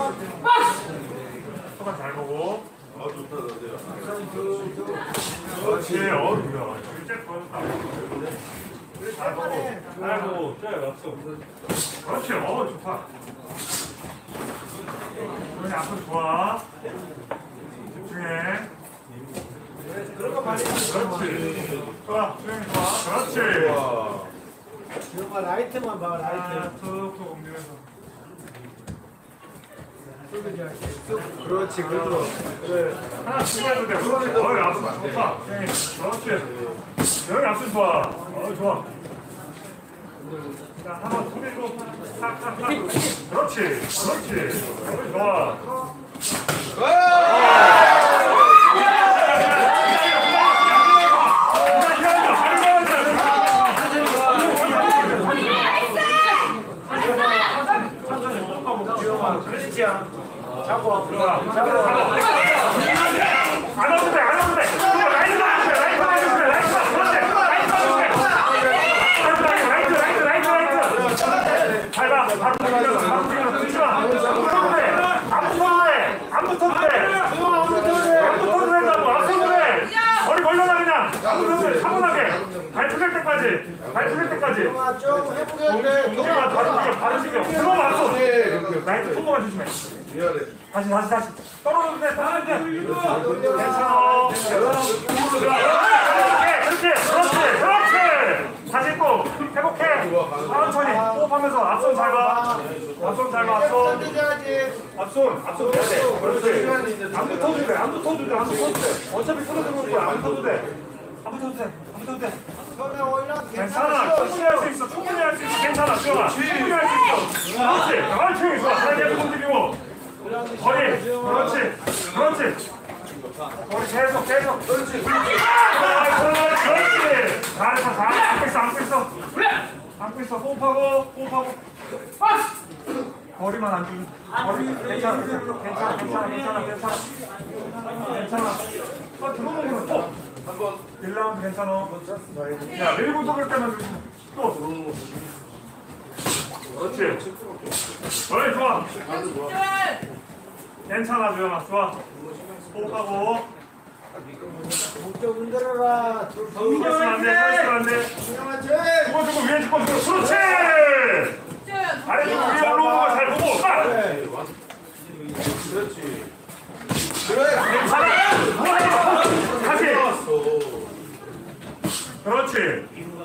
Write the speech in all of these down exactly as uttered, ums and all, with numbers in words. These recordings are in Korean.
소감 잘 보고. 아 좋다 너네야. 그렇지. 어우야. 실제 보였다. 잘 보고. 아이고, 쟤 왔어. 그렇지. 어 좋다. 그러니 앞으로 좋아. 집중해. 그런 거 많이 그렇지. 좋아. 수영이 좋아. 그렇지. 와. 정말 라이트만 봐, 라이트. 하나 툭툭 옮기면서. 그렇지, 그래도. 그래. 하나 치면도 돼. 그렇지. 어이 앞선 좋다. 그렇지. 여기 앞선 좋아. 어 좋아. 자, 한번 돌리고 탁탁탁. 그렇지. 그렇지. 어이 좋아. 잡고 들어가. 안 와도 돼, 안 와도 돼. 그거 라이트 맞으면 돼, 라이트 맞으면 돼, 라이트 맞으면 돼. 라이트 맞으면 돼. 라이트, 라이트, 라이트, 라이트. 잘 봐, 바로 돌려서, 바로 돌려서. 붙지 마. 안 붙어도 돼. 안 붙어도 돼. 안 붙어도 돼. 안 붙어도 된다고. 안 붙어도 돼. 머리 걸려라 그냥. 안 붙어도 돼. 차분하게. 발 풀릴 때까지. 발 풀릴 때까지. 좀 해보게. 동기가 바로 죽여, 바로 죽여. 그거 맞어. 라이트 통보가 조심해. 미안해. 다시 다시 다시 떨어져도 돼 떨어져도 돼 괜찮아 그렇지 그렇지 그렇지 다시 또 회복해 천천히 호흡하면서 앞손 잘봐 앞손 잘봐 앞손 앞손 앞손 해야 돼 그렇지 안 붙어도 돼안 붙어도 돼안 붙어도 돼 어차피 떨어지는 거야 안 붙어도 돼안 붙어도 돼안 붙어도 돼 괜찮아 충분히 할 수 있어 충분히 할 수 있어 괜찮아 수영아 충분히 할 수 있어 그렇지 그렇지 좋아 잘 계속 움직이고 머리, 그렇지, 그렇지. 머리 계속, 계속, 그렇지. 아, 그렇지. 잘했어, 잘했어. 안고 있어, 안고 있어. 안고 있어, 호흡하고, 호흡하고. 머리만 안 주면. 머리, 괜찮아, 괜찮아, 괜찮아, 괜찮아, 괜찮아. 괜찮아. 아, 들어오면 또. 한번 일 라운드 괜찮아. 야, 밀고 들어올 때만 또. 들어오는 거. 그렇지. 머리 좋아. 괜찮아, 주영아. 좋아. 호흡하고. 목적 흔들어라. 서 있으면 안 돼, 서 있으면 안 돼. 두번 주고 위에 주고 그렇지! 아래 주고 위에 올라오는 거 잘 보고. 딱! 그렇지. 괜찮아. 다시. 그렇지.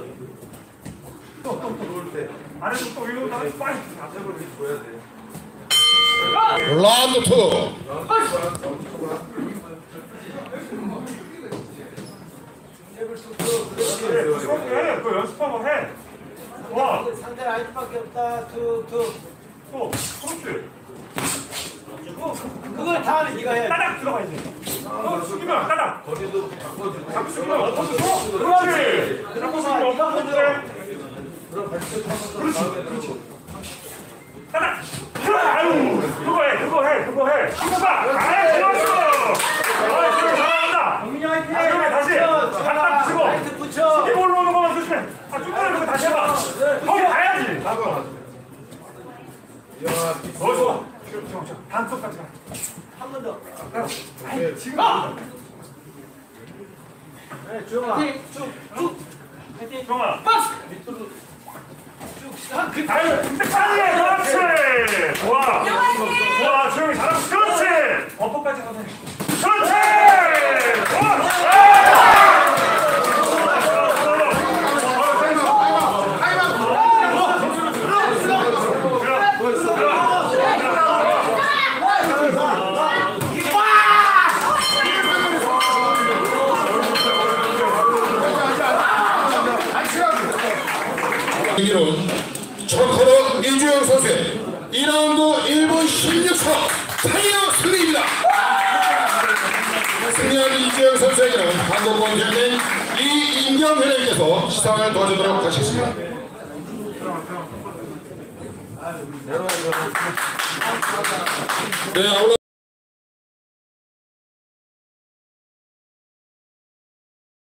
또또 들어올 때 아래 주고 또 위로 다시 빨리. 앞으로 줘야 돼. 라운드 투. 그래, 그 연습하고 해. 와, 상대 라이트밖에 없다. 투, 투. 또, 그렇지. 그걸 다음에 네가 해. 따닥 들어가야 돼. 어, 숙이면 따닥. 거기도 바꿔주고. 잡고 숙이면 엎어져 줘. 그렇지. 잡고 숙이면 엎어져 줘. 그렇지, 그렇지. 따닥. 아유, 그거 해, 그거 해, 그거 해. 그거 봐. 아이, 좋았어. 아이, 지금 잘한다. 정민이 화이팅! 다시, 다시. 갖다 붙이고. 라이트 붙여. 이거 올라오는 거만 조심해. 아, 쭈꾸리 그거 다시 해봐. 거기 가야지. 잡아. 야, 어, 좋아. 단속까지 가. 한 번 더. 아이, 지금. 네, 주영아. 쭉, 쭉. 화이팅. 정아. 밑으로. 쭉. 한 그. 아유, 끝까지 해. 그렇지. 좋아. 좋아, 조용히 잘하고. 그렇지. 어퍼까지 가서 해. 그렇지. 경기는 초코로 이주영 선수의 이 라운드 일 분 십육 초 타이어 승리입니다. 승리한 이주영 선수에게는 한국권 대표인 이인경 회장님께서 시상을 도와주도록 하시겠습니다. 네,